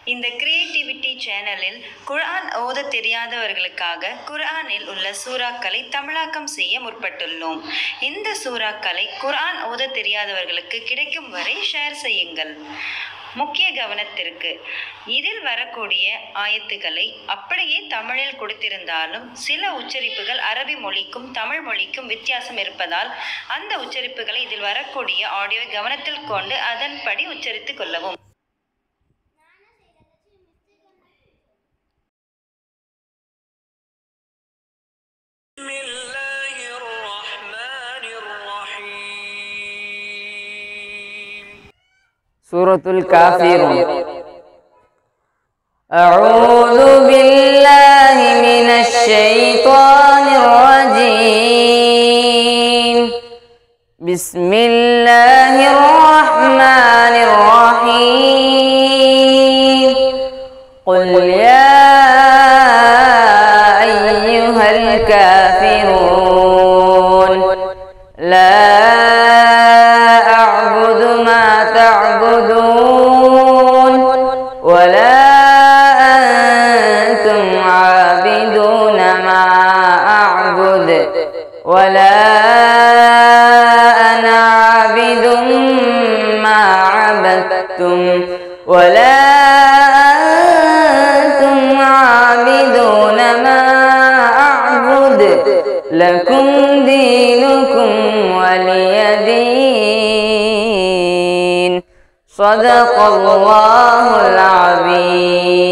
இந்த கிரியேட்டிவிட்டி சேனலில் குர்ஆன் ஓத தெரியாதவர்களுக்காக குர்ஆனில் உள்ள சூறாக்களை தமிழாக்கம் செய்ய முற்பட்டுள்ளோம். இந்த சூறாக்களை குர்ஆன் ஓத தெரியாதவர்களுக்கு கிடைக்கும் வரை ஷேர் செய்யுங்கள். முக்கிய கவனத்திற்கு, இதில் வரக்கூடிய ஆயத்துக்களை அப்படியே தமிழில் கொடுத்திருந்தாலும் சில உச்சரிப்புகள் அரபி மொழிக்கும் தமிழ் மொழிக்கும் வித்தியாசம் இருப்பதால் அந்த உச்சரிப்புகளை இதில் வரக்கூடிய ஆடியோவை கவனத்தில் கொண்டு அதன்படி உச்சரித்துக் கொள்ளவும். சூரத்துல் காஃபிரூன். அஊது பில்லாஹி மினஷ் ஷைத்தானிர் ரஜீம். பிஸ்மில்லாஹிர் ரஹ்மானிர் ரஹீம். குல் யா அய்யுஹல் காஃபிரூன் லா ولا أنتم عابدون ما أعبد ولا أنا عابد ما عبدتم ولا أنتم عابدون ما أعبد لكم دينكم ولي دين. صدق الله العظيم.